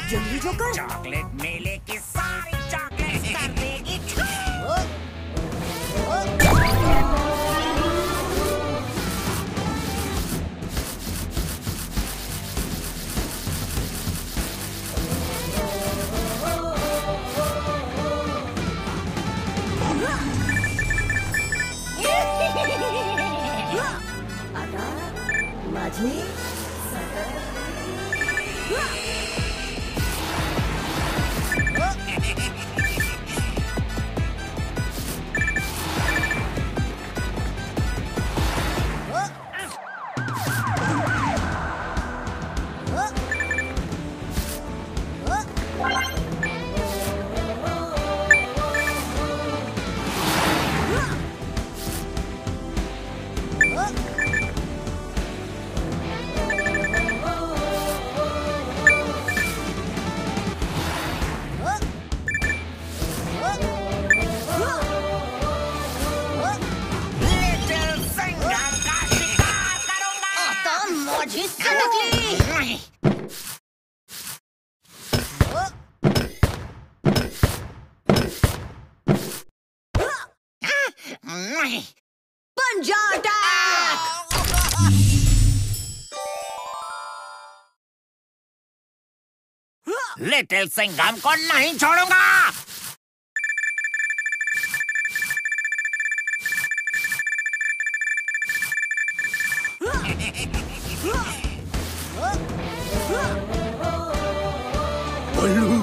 जल्दी joker. Chocolate मेले की सारी चॉकलेट कर देगी। आटा, majhi, नहीं। नहीं। पंजा अटैक। लिटिल सिंघम को नहीं छोड़ूंगा। बल्लू